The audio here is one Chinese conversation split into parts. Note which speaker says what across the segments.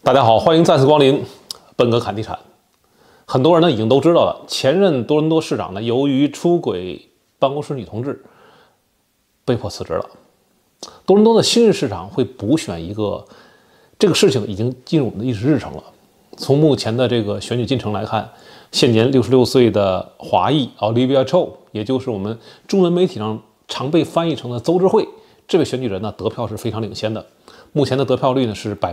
Speaker 1: 大家好，欢迎再次光临本格侃地产。很多人呢已经都知道了，前任多伦多市长呢由于出轨办公室女同志被迫辞职了。多伦多的新任市长会补选一个，这个事情已经进入我们的议事日程了。从目前的这个选举进程来看，现年66岁的华裔 Olivia Chow， 也就是我们中文媒体上常被翻译成的邹智慧，这位选举人呢得票是非常领先的，目前的得票率呢是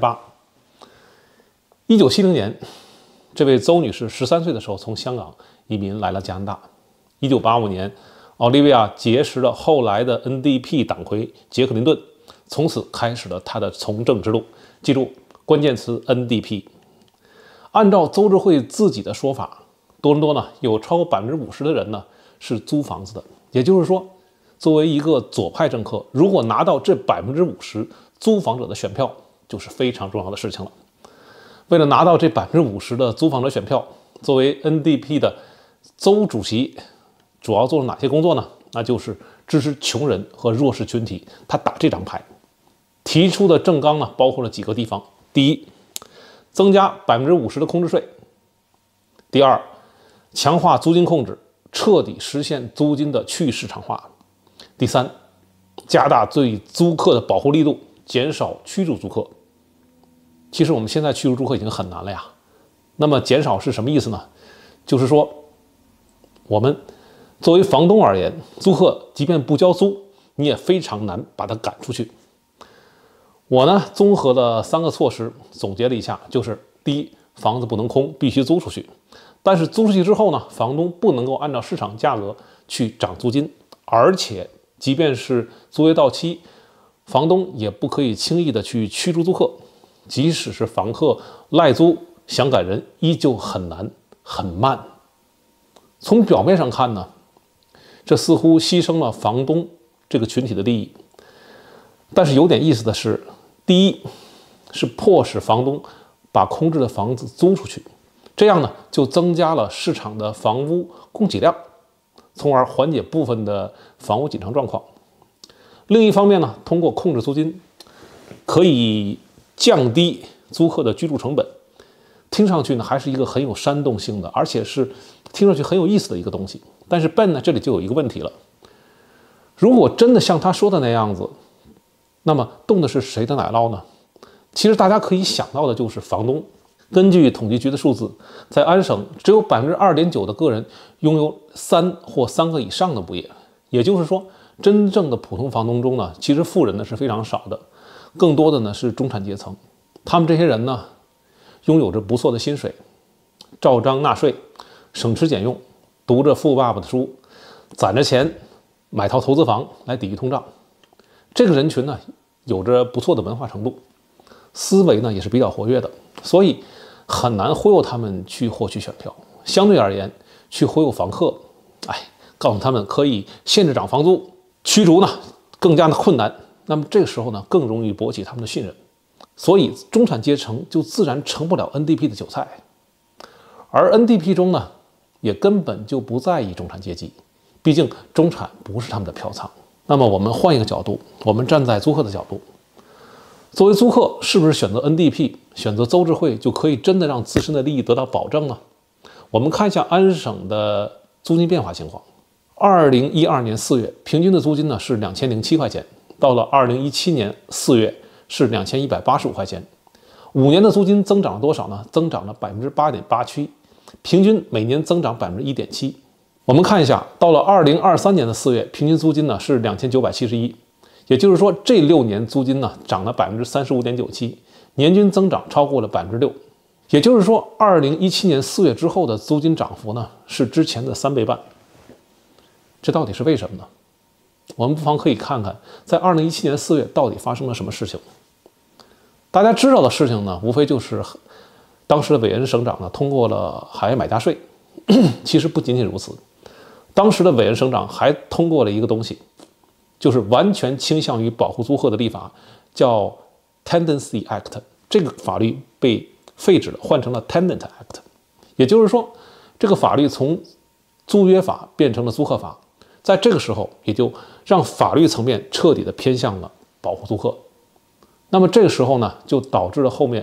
Speaker 1: 38%。1970年，这位邹女士13岁的时候从香港移民来了加拿大。1985年，奥利维亚结识了后来的 NDP 党魁杰克林顿，从此开始了她的从政之路。记住关键词 NDP。按照邹智慧自己的说法，多伦多呢有超过50%的人呢是租房子的，也就是说，作为一个左派政客，如果拿到这50%租房者的选票，就是非常重要的事情了。为了拿到这50%的租房者选票，作为 NDP 的邹主席，主要做了哪些工作呢？那就是支持穷人和弱势群体。他打这张牌，提出的政纲呢，包括了几个地方：第一，增加50%的空置税；第二，强化租金控制，彻底实现租金的去市场化；第三，加大对租客的保护力度，减少驱逐租客。其实我们现在驱逐租客已经很难了呀，那么减少是什么意思呢？就是说，我们作为房东而言，租客即便不交租，你也非常难把他赶出去。我呢，综合了3个措施，总结了一下，就是第一，房子不能空，必须租出去。但是租出去之后呢，房东不能够按照市场价格去涨租金，而且即便是租约到期，房东也不可以轻易的去驱逐租客。即使是房客赖租想赶人，依旧很难很慢。从表面上看呢，这似乎牺牲了房东这个群体的利益。但是有点意思的是，第一是迫使房东把空置的房子租出去，这样呢就增加了市场的房屋供给量，从而缓解部分的房屋紧张状况。另一方面呢，通过控制租金，可以降低租客的居住成本。听上去呢还是一个很有煽动性的，而且是听上去很有意思的一个东西。但是 Ben 呢这里就有一个问题了，如果真的像他说的那样子，那么动的是谁的奶酪呢？其实大家可以想到的就是房东。根据统计局的数字，在安省只有2.9%的个人拥有3或3个以上的物业，也就是说，真正的普通房东中呢，其实富人呢是非常少的，更多的呢是中产阶层。他们这些人呢，拥有着不错的薪水，照章纳税，省吃俭用，读着富爸爸的书，攒着钱买套投资房来抵御通胀。这个人群呢，有着不错的文化程度，思维呢也是比较活跃的，所以很难忽悠他们去获取选票。相对而言，去忽悠房客，告诉他们可以限制涨房租，驱逐呢更加的困难。那么这个时候呢，更容易博取他们的信任，所以中产阶层就自然成不了 NDP 的韭菜。而 NDP 中呢，也根本就不在意中产阶级，毕竟中产不是他们的票仓。那么我们换一个角度，我们站在租客的角度，作为租客，是不是选择 NDP， 选择邹智慧就可以真的让自身的利益得到保证呢？我们看一下安省的租金变化情况。2012年4月，平均的租金呢是2007块钱。到了2017年4月是2185块钱，5年的租金增长了多少呢？增长了8.87%，平均每年增长1.7%。我们看一下，到了2023年的4月，平均租金呢是2971，也就是说这6年租金呢涨了35.97%，年均增长超过了6%。也就是说，2017年4月之后的租金涨幅呢是之前的3倍半。这到底是为什么呢？我们不妨可以看看，在2017年4月到底发生了什么事情。大家知道的事情呢，无非就是当时的韦恩省长呢通过了海外买家税。其实不仅仅如此，当时的韦恩省长还通过了一个东西，就是完全倾向于保护租客的立法，叫 Tenancy Act。这个法律被废止了，换成了 Tenant Act。也就是说，这个法律从租约法变成了租客法。在这个时候，也就让法律层面彻底的偏向了保护租客。那么这个时候呢，就导致了后面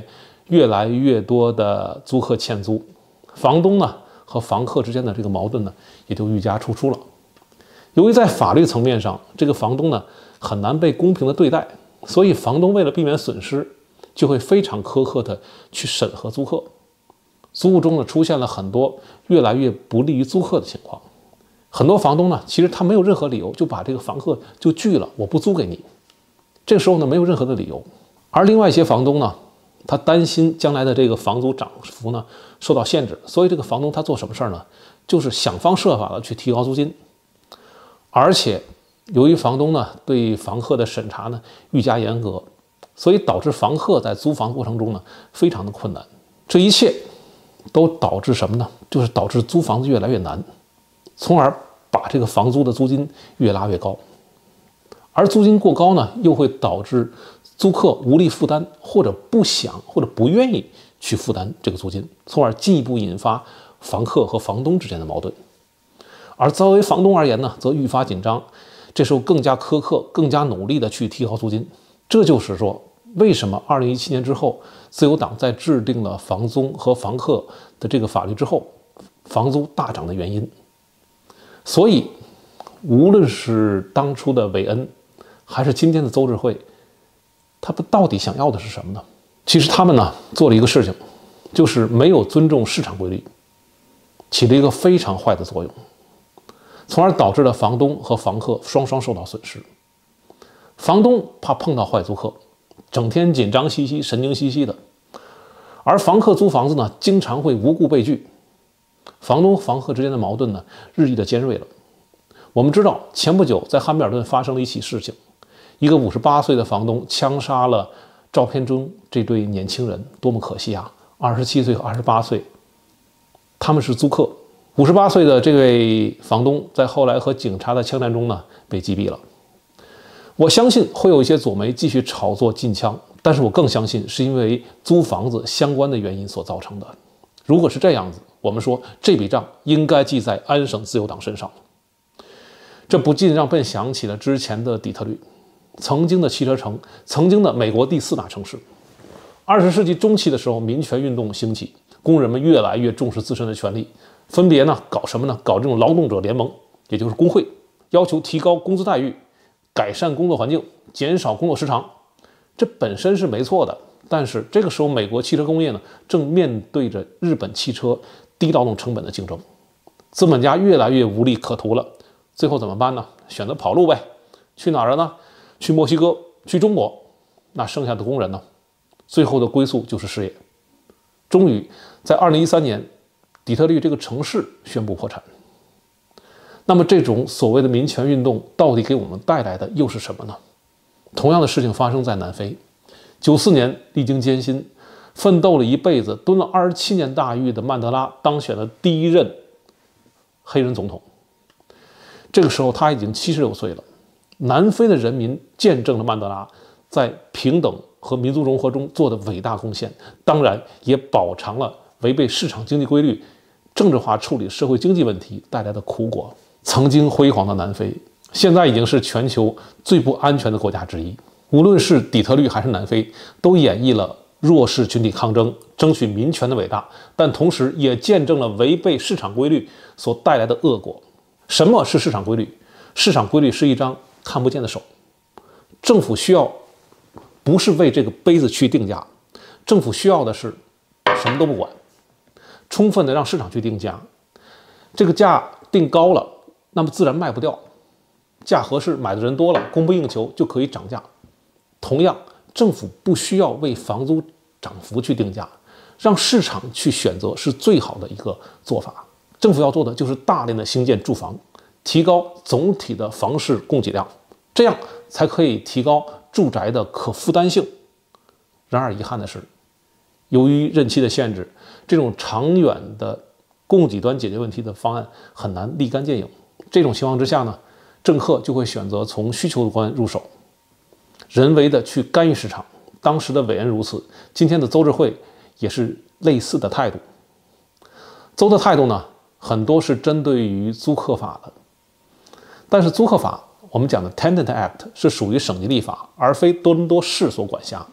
Speaker 1: 越来越多的租客欠租，房东呢和房客之间的这个矛盾呢也就愈加突出了。由于在法律层面上，这个房东呢很难被公平的对待，所以房东为了避免损失，就会非常苛刻的去审核租客。租务中呢出现了很多越来越不利于租客的情况。很多房东呢，其实他没有任何理由就把这个房客就拒了，我不租给你。这个时候呢，没有任何的理由。而另外一些房东呢，他担心将来的这个房租涨幅呢受到限制，所以这个房东他做什么事儿呢？就是想方设法的去提高租金。而且由于房东呢对房客的审查呢愈加严格，所以导致房客在租房过程中呢非常的困难。这一切都导致什么呢？就是导致租房子越来越难，从而把这个房租的租金越拉越高。而租金过高呢，又会导致租客无力负担，或者不想或者不愿意去负担这个租金，从而进一步引发房客和房东之间的矛盾。而作为房东而言呢，则愈发紧张，这时候更加苛刻、更加努力的去提高租金。这就是说，为什么2017年之后，自由党在制定了房租和房客的这个法律之后，房租大涨的原因。所以，无论是当初的韦恩，还是今天的邹智慧，他们到底想要的是什么呢？其实他们呢做了一个事情，就是没有尊重市场规律，起了一个非常坏的作用，从而导致了房东和房客双双受到损失。房东怕碰到坏租客，整天紧张兮兮、神经兮兮的；而房客租房子呢，经常会无故被拒。房东和房客之间的矛盾呢，日益的尖锐了。我们知道，前不久在汉密尔顿发生了一起事情，一个58岁的房东枪杀了照片中这对年轻人，多么可惜啊！27岁和28岁，他们是租客。58岁的这位房东在后来和警察的枪战中呢，被击毙了。我相信会有一些左媒继续炒作禁枪，但是我更相信是因为租房子相关的原因所造成的。如果是这样子，我们说这笔账应该记在安省自由党身上。这不禁让笨想起了之前的底特律，曾经的汽车城，曾经的美国第4大城市。20世纪中期的时候，民权运动兴起，工人们越来越重视自身的权利，分别呢搞什么呢？搞这种劳动者联盟，也就是工会，要求提高工资待遇，改善工作环境，减少工作时长。这本身是没错的，但是这个时候美国汽车工业呢正面对着日本汽车低劳动成本的竞争，资本家越来越无利可图了。最后怎么办呢？选择跑路呗。去哪儿了呢？去墨西哥，去中国。那剩下的工人呢？最后的归宿就是失业。终于在2013年，底特律这个城市宣布破产。那么这种所谓的民权运动到底给我们带来的又是什么呢？同样的事情发生在南非。94年历经艰辛，奋斗了一辈子，蹲了27年大狱的曼德拉当选了第一任黑人总统。这个时候他已经76岁了。南非的人民见证了曼德拉在平等和民族融合中做的伟大贡献，当然也饱尝了违背市场经济规律、政治化处理社会经济问题带来的苦果。曾经辉煌的南非，现在已经是全球最不安全的国家之一。无论是底特律还是南非，都演绎了弱势群体抗争、争取民权的伟大，但同时也见证了违背市场规律所带来的恶果。什么是市场规律？市场规律是一张看不见的手。政府需要不是为这个杯子去定价，政府需要的是什么都不管，充分的让市场去定价。这个价定高了，那么自然卖不掉，价合适，买的人多了，供不应求，就可以涨价。同样，政府不需要为房租涨幅去定价，让市场去选择是最好的一个做法。政府要做的就是大量的兴建住房，提高总体的房市供给量，这样才可以提高住宅的可负担性。然而遗憾的是，由于任期的限制，这种长远的供给端解决问题的方案很难立竿见影。这种情况之下呢，政客就会选择从需求端入手，人为的去干预市场。当时的韦恩如此，今天的邹智慧也是类似的态度。邹的态度呢，很多是针对于租客法的，但是租客法我们讲的 Tenant Act 是属于省级立法，而非多伦多市所管辖。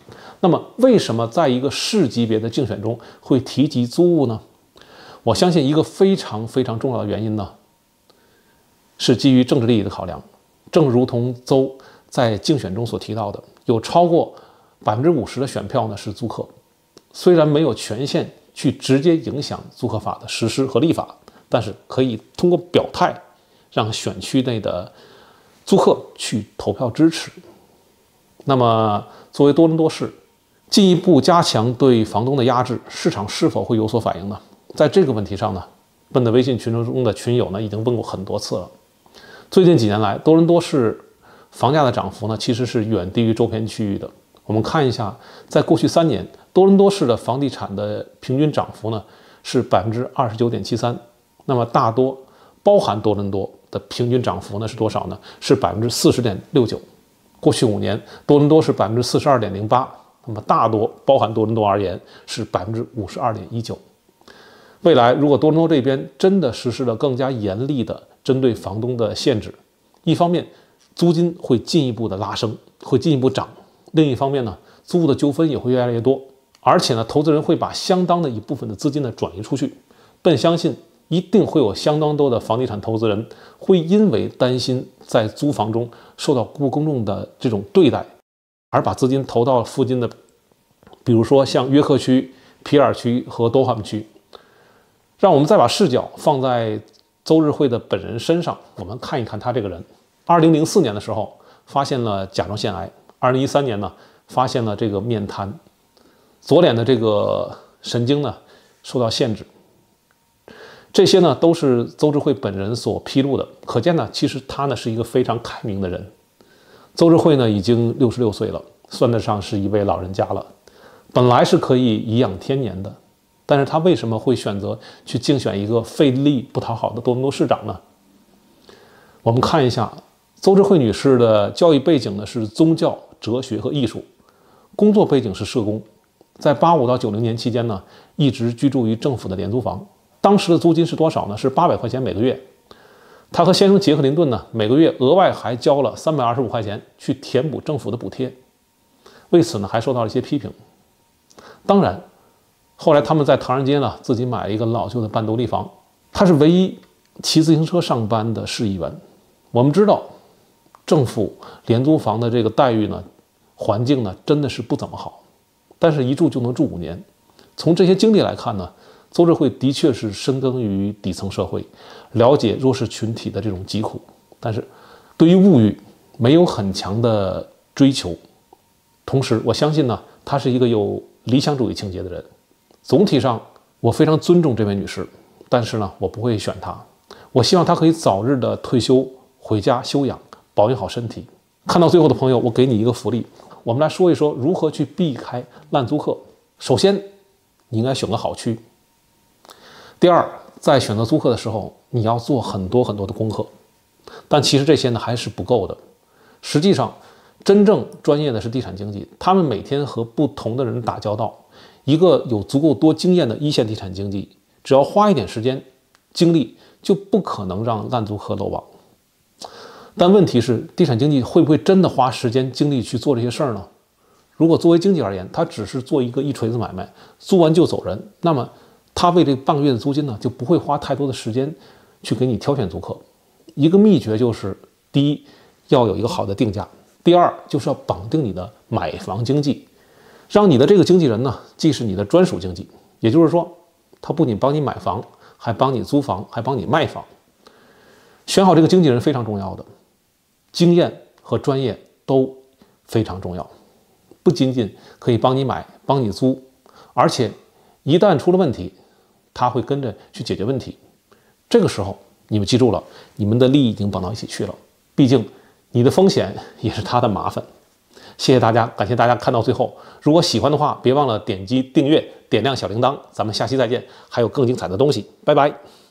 Speaker 1: 那么，为什么在一个市级别的竞选中会提及租务呢？我相信一个非常非常重要的原因呢，是基于政治利益的考量。正如同邹在竞选中所提到的，有超过50%的选票呢是租客，虽然没有权限去直接影响租客法的实施和立法，但是可以通过表态让选区内的租客去投票支持。那么，作为多伦多市进一步加强对房东的压制，市场是否会有所反应呢？在这个问题上呢，笨的微信群中的群友呢已经问过很多次了。最近几年来，多伦多市房价的涨幅呢其实是远低于周边区域的。我们看一下，在过去3年，多伦多市的房地产的平均涨幅呢是29.73%，那么大多包含多伦多的平均涨幅呢是多少呢？是40.69%。过去5年，多伦多是42.08%，那么大多包含多伦多而言是52.19%。未来如果多伦多这边真的实施了更加严厉的针对房东的限制，一方面租金会进一步的拉升，会进一步涨；另一方面呢，租务的纠纷也会越来越多，而且呢，投资人会把相当的一部分的资金呢转移出去。笨相信一定会有相当多的房地产投资人会因为担心在租房中受到不公正的这种对待，而把资金投到附近的，比如说像约克区、皮尔区和多汉姆区。让我们再把视角放在邹日惠的本人身上，我们看一看他这个人。2004年的时候发现了甲状腺癌，2013年呢发现了这个面瘫，左脸的这个神经呢受到限制。这些呢都是邹日惠本人所披露的，可见呢，其实他呢是一个非常开明的人。邹日惠呢已经66岁了，算得上是一位老人家了，本来是可以颐养天年的。但是他为什么会选择去竞选一个费力不讨好的多伦多市长呢？我们看一下邹日惠女士的教育背景呢是宗教、哲学和艺术，工作背景是社工，在85到90年期间呢，一直居住于政府的廉租房。当时的租金是多少呢？是800块钱每个月。她和先生杰克林顿呢，每个月额外还交了325块钱去填补政府的补贴，为此呢还受到了一些批评。当然，后来他们在唐人街呢自己买了一个老旧的半独立房。他是唯一骑自行车上班的市议员。我们知道，政府廉租房的这个待遇呢，环境呢真的是不怎么好，但是一住就能住5年。从这些经历来看呢，邹日惠的确是深耕于底层社会，了解弱势群体的这种疾苦，但是对于物欲没有很强的追求。同时，我相信呢，他是一个有理想主义情节的人。总体上，我非常尊重这位女士，但是呢，我不会选她。我希望她可以早日的退休，回家休养，保养好身体。看到最后的朋友，我给你一个福利，我们来说一说如何去避开烂租客。首先，你应该选个好区。第二，在选择租客的时候，你要做很多很多的功课。但其实这些呢还是不够的。实际上，真正专业的是地产经纪，他们每天和不同的人打交道。一个有足够多经验的一线地产经纪，只要花一点时间、精力，就不可能让烂租客漏网。但问题是，地产经纪会不会真的花时间、精力去做这些事儿呢？如果作为经纪而言，他只是做一个一锤子买卖，租完就走人，那么他为这半个月的租金呢，就不会花太多的时间去给你挑选租客。一个秘诀就是：第一，要有一个好的定价；第二，就是要绑定你的买房经纪。让你的这个经纪人呢，既是你的专属经纪，也就是说，他不仅帮你买房，还帮你租房，还帮你卖房。选好这个经纪人非常重要的，经验和专业都非常重要，不仅仅可以帮你买、帮你租，而且一旦出了问题，他会跟着去解决问题。这个时候，你们记住了，你们的利益已经绑到一起去了。毕竟，你的风险也是他的麻烦。谢谢大家，感谢大家看到最后。如果喜欢的话，别忘了点击订阅，点亮小铃铛。咱们下期再见，还有更精彩的东西，拜拜。